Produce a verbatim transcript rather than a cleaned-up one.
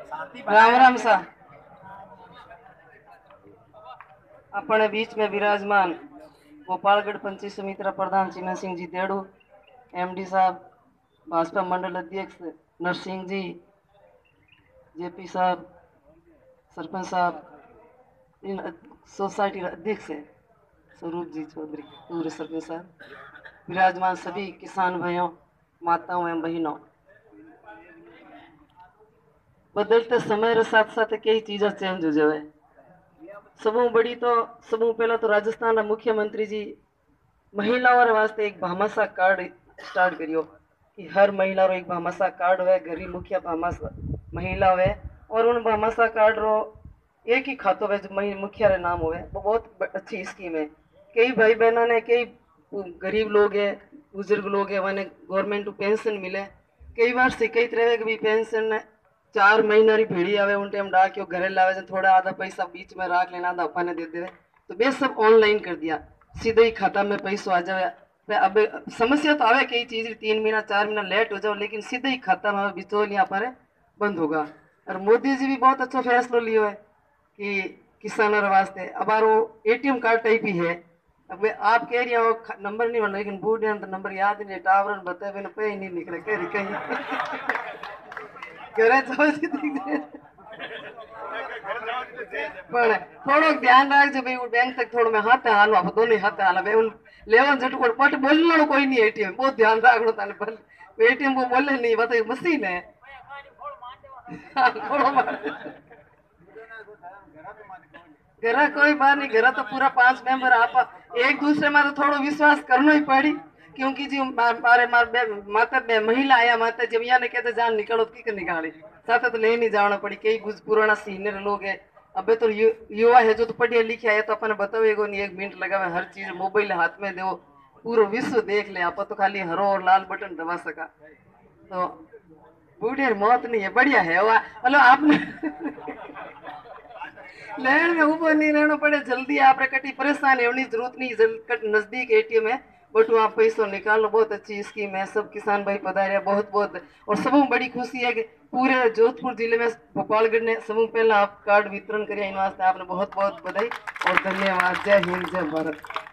राम राम सा अपने बीच में विराजमान गोपालगढ़ पंचायत समिति प्रधान चिन्ह सिंह जी देड़ू, एमडी साहब, भाजपा मंडल अध्यक्ष नरसिंह जी, जेपी साहब, सरपंच साहब, इन सोसाइटी अध्यक्ष है स्वरूप जी चौधरी, पूरे सरपंच साहब, विराजमान सभी किसान भाइयों, माताओं एवं बहनों, बदलते समय के साथ साथ कई चीजें चेंज हो जाए। सबू बड़ी तो सबू पहला तो राजस्थान का मुख्यमंत्री जी महिलाओं वास्ते एक भामाशाह कार्ड स्टार्ट करियो कि हर महिला रो एक भामाशाह कार्ड हुए, गरीब मुखिया भामाशाह महिला हुए और उन भामाशाह कार्ड रो एक ही खातो हुए जो मुखिया रे नाम हुए। वो बहुत अच्छी स्कीम है। कई भाई बहना ने कई गरीब लोग है, बुजुर्ग लोग है, उन्हें गवर्नमेंट पेंशन मिले, कई बार से कई तरह की भी पेंशन चार महीना री भेड़ी आवे उन टाइम डाक के घरे लावे, थोड़ा आधा पैसा बीच में राख लेना, आधा अपने दे दे। तो बे सब ऑनलाइन कर दिया, सीधे ही खाता में पैसों आ जावे। अब समस्या तो आवे कई चीज तीन महीना चार महीना लेट हो जाओ, लेकिन सीधे ही खाता में बिचौलियां पर बंद होगा। और मोदी जी भी बहुत अच्छा फैसला लियो है कि किसानों वास्ते अब एटीएम कार्ड टाइप ही है। अब आप कह रही हो नंबर नहीं होना, लेकिन बूढ़े तो नंबर याद नहीं, टावर बताए पे नहीं निकले कह रही कहीं घरे पण थोड़ो ध्यान रखजो भाई बैंक तक थोड़ो मैं हाथ हालो आप दोनों हाथ हाल भाई उन लेवन झटपट पट बोलनो कोई नहीं एटीएम बहुत ध्यान रखनो ताने पर एटीएम को बोले नहीं बता मशीन है घर कोई बात नहीं, घर तो पूरा पांच मेंबर आप एक दूसरे में तो थोड़ो विश्वास करना ही पड़ी, क्योंकि जी मारे मारे माता बे महिला आया माता जब यहाँ ने कहते जान निकालो की कर निकाली साथ तो ले नहीं जाना पड़ी। कई कुछ पुराना सीनियर लोग है, अबे तो यु, युवा है जो तो पढ़िया लिखा है तो अपन बताओ नहीं, एक मिनट लगा हर चीज मोबाइल हाथ में दो पूरा विश्व देख ले, आप तो खाली हरो और लाल बटन दबा सका। तो बूढ़े मौत नहीं है, बढ़िया है मतलब आपने लेन में ऊपर नहीं रहना पड़े, जल्दी आप कटी परेशान होने की जरूरत नहीं, नजदीक एटीएम है बटू आप पैसों निकालो, बहुत अच्छी स्कीम है। सब किसान भाई पधारे बहुत बहुत, और सबों बड़ी खुशी है कि पूरे जोधपुर जिले में गोपालगढ़ ने सबों पहला आप कार्ड वितरण करिए, इन वास्ते आपने बहुत बहुत बधाई और धन्यवाद। जय हिंद, जय भारत।